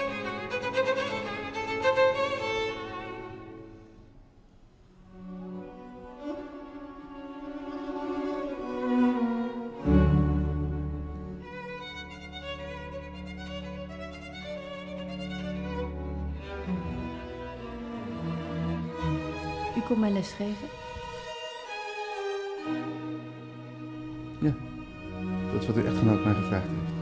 U komt mij lesgeven? Ja, dat is wat uw echtgenoot mij gevraagd heeft.